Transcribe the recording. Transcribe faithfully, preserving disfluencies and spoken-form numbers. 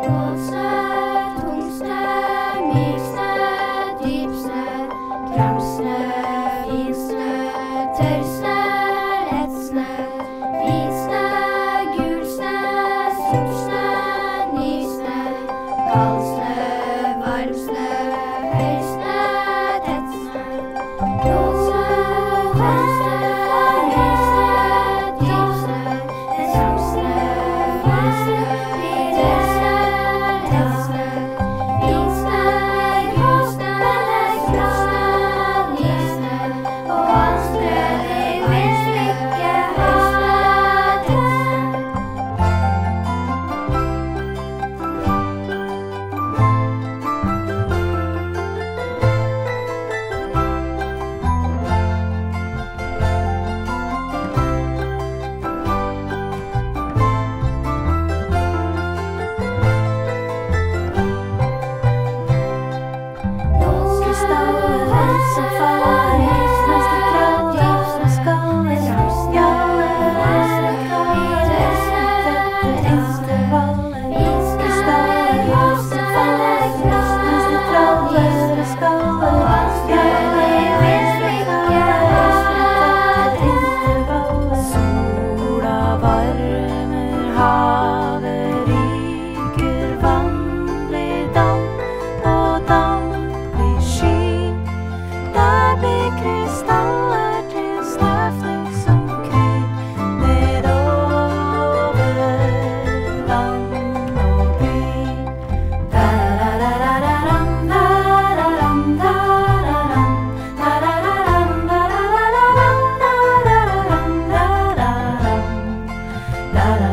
Våtsnø, tungsnø, myksnø, dypsnø, kramsnø, finsnø, tørrsnø, lettsnø, hvitsnø, gulsnø, sortsnø, nysnø, kaldsnø, varmsnø, høysnø, tettsnø. Våtsnø, tungsnø, myksnø, dypsnø, kramsnø, finsnø, tørrsnø, lettsnø, hvitsnø, gulsnø, sortsnø, nysnø, kaldsnø, varmsnø, høysnø, tettsnø. Krystaller som faller mens det prater som skaller. Alle tette intervaller. Krystaller som faller mens det prater og skaller. Tette intervaller. Sola varmer, havet ryker, vann blir damp, og damp blir sky. Der blir krystaller til snøfnugg som kryr nedover land og by. Da-da-da-da-da-dam, da-da-dam, da-da-dam, da-da-da-dam, da-da-da-dam, da-da-dam, da-da-dam, da-da-dam.